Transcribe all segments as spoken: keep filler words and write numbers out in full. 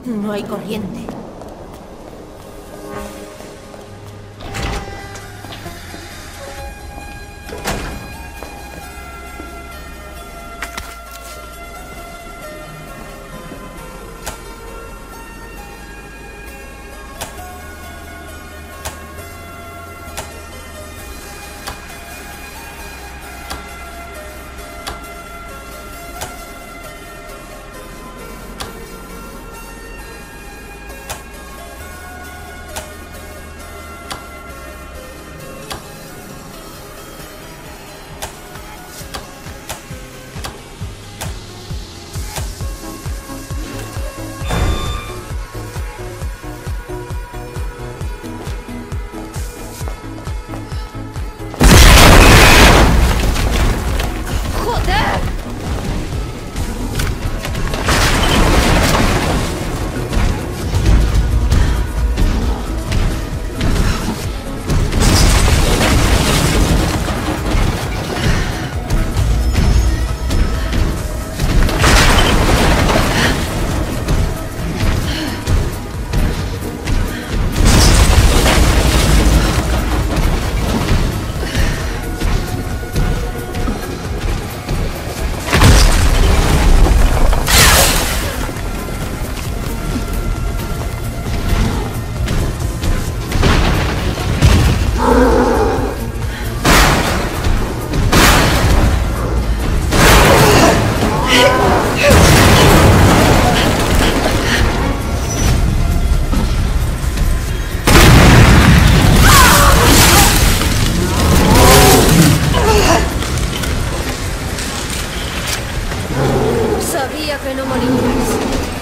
No hay corriente. Sabía que no morirías.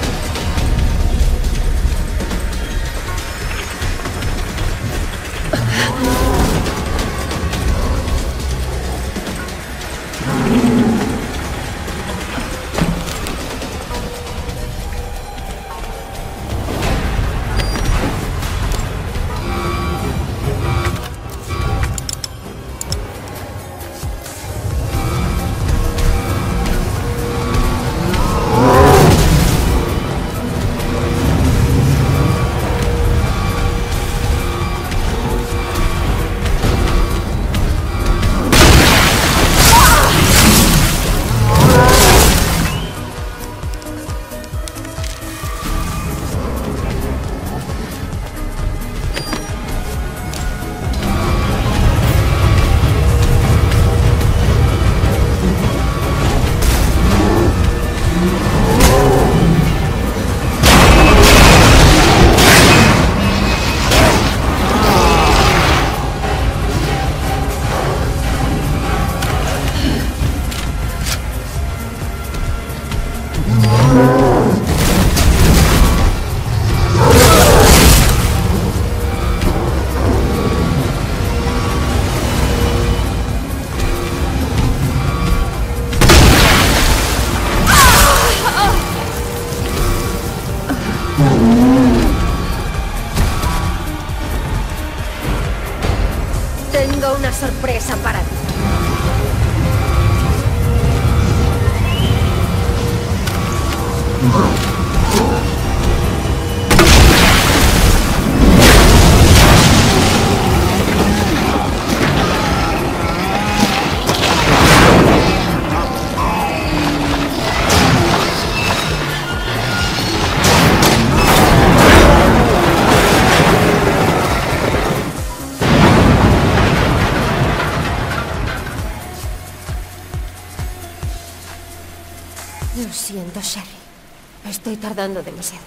Tengo una sorpresa para ti. Lo siento, Sherry. Estoy tardando demasiado.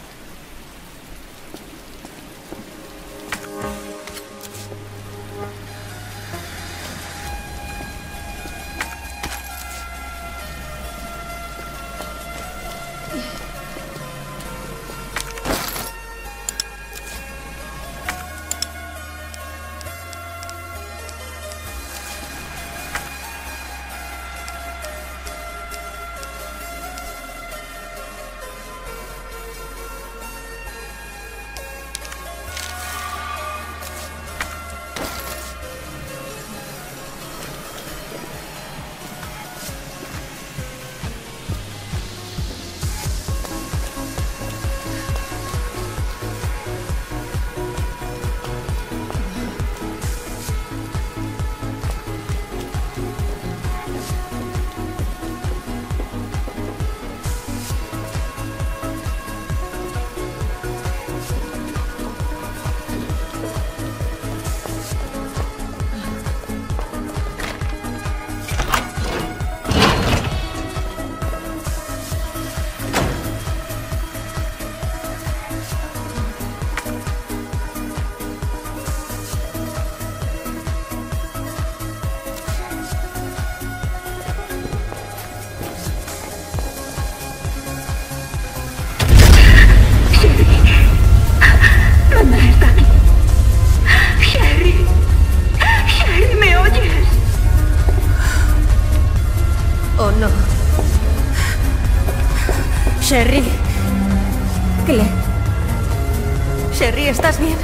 Sherry, ¿estás bien?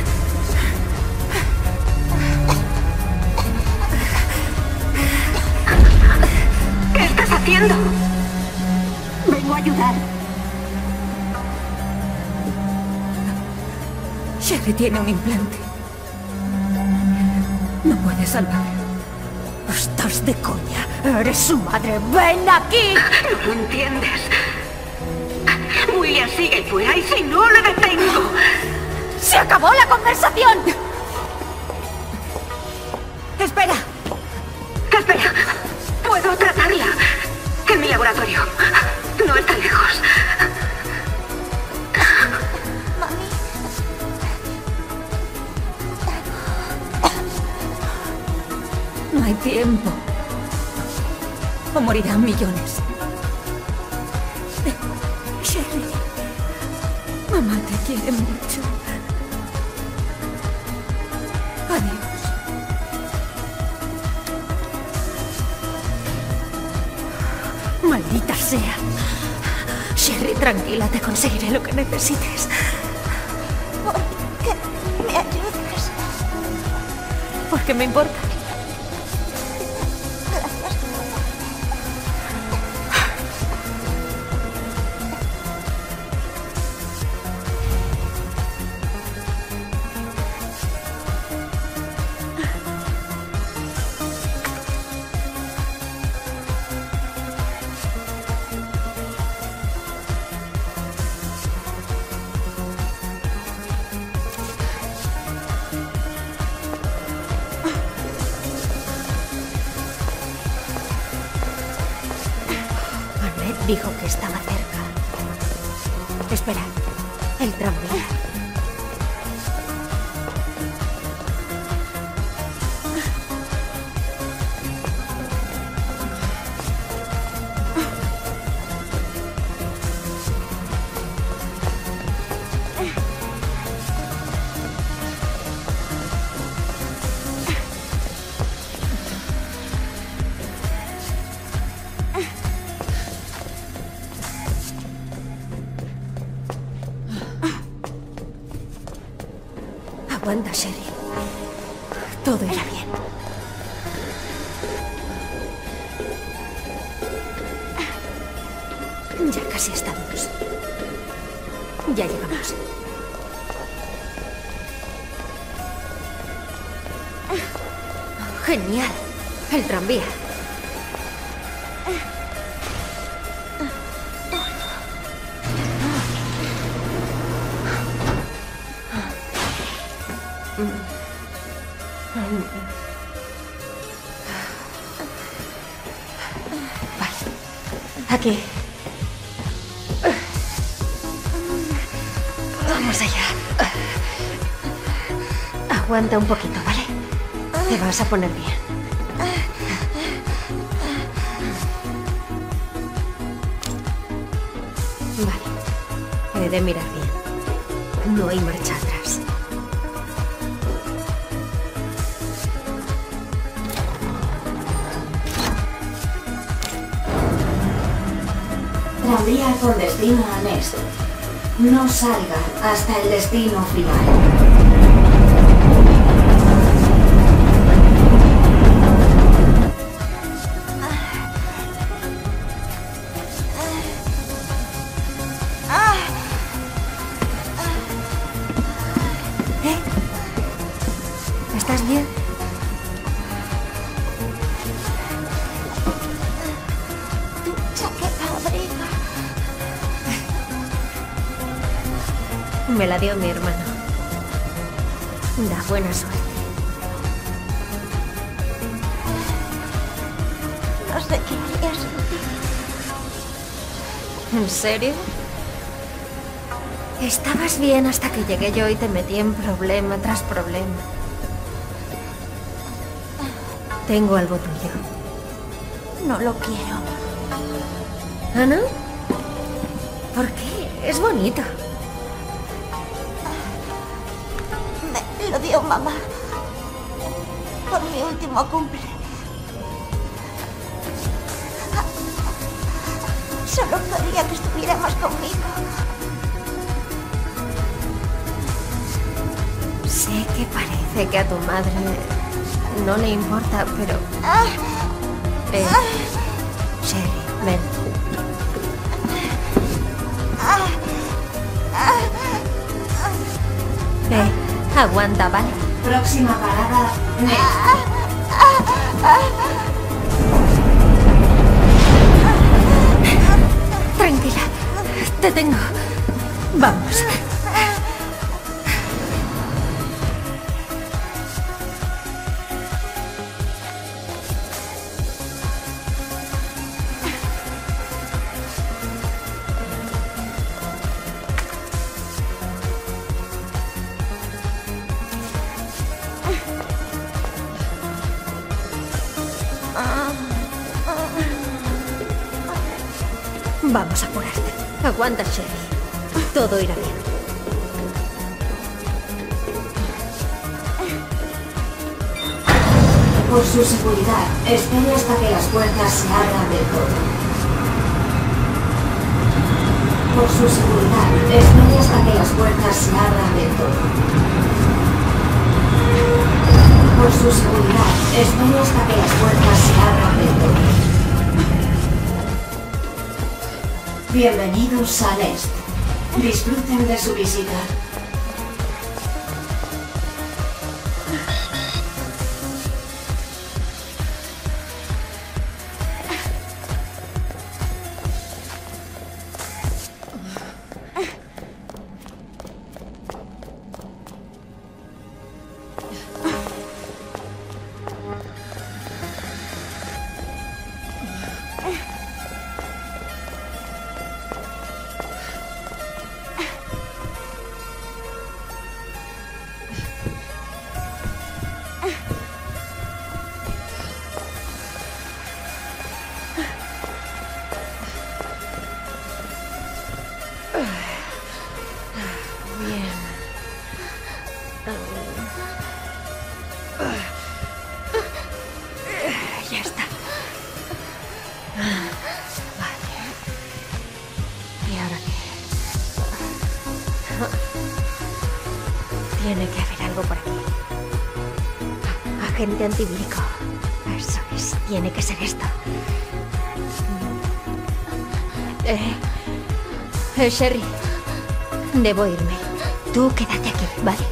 ¿Qué estás haciendo? Vengo a ayudar. Sherry tiene un implante. No puede salvar. Estás de coña. Eres su madre. ¡Ven aquí! No lo entiendes. William sigue fuera y si no le detengo... ¡Se acabó la conversación! ¡Espera! Espera. Puedo tratarla. En mi laboratorio. No está lejos. No hay tiempo. O morirán millones. Sherry, mamá te quiere mucho. Adiós. Maldita sea. Sherry, tranquila, te conseguiré lo que necesites. ¿Por qué me ayudas? Porque me importa. Dijo que estaba cerca. Espera, el tranvía. Aguanta, Sherry. Todo irá bien. Ya casi estamos. Ya llegamos. Genial. El tranvía. Vale. Aquí. Vamos allá. Aguanta un poquito, ¿vale? Te vas a poner bien. Vale. He de mirar bien. No hay marcha atrás. Tranvía con destino a Nest. No salga hasta el destino final. ¿Eh? ¿Estás bien? Tu chaqueta abriga. Me la dio mi hermano. Da buena suerte. No sé qué haría sin ti. ¿En serio? Estabas bien hasta que llegué yo y te metí en problema tras problema. Tengo algo tuyo. No lo quiero. ¿Ah, no? ¿Por qué? Es bonito. Me lo dio mamá. Por mi último cumple. Solo quería que estuvieras conmigo. Sé que parece que a tu madre no le importa, pero... Eh, Sherry, ven. Eh, aguanta, ¿vale? Próxima parada, Next. Tranquila, te tengo. Vamos. Vamos a curarte. Aguanta, Sherry. Todo irá bien. Por su seguridad, espere hasta que las puertas se abran del todo. Por su seguridad, espere hasta que las puertas se abran del todo. Por su seguridad, espere hasta que las puertas se abran del todo. Bienvenidos al Est. Disfruten de su visita. Ya está. Vale. ¿Y ahora qué? Tiene que haber algo por aquí. Agente antivírico. Eso es. Tiene que ser esto. Eh, eh, Sherry. Debo irme. Tú quédate aquí, ¿vale?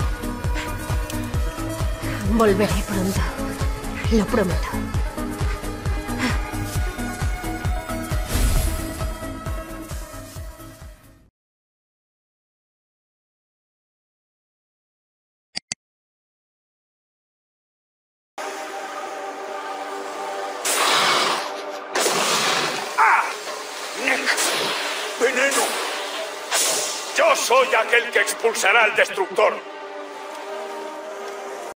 Volveré pronto. Lo prometo. ¡Veneno! Yo soy aquel que expulsará al destructor.